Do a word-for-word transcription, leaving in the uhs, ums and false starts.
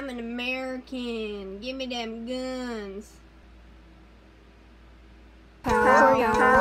I'm an American. Give me them guns. Power, power.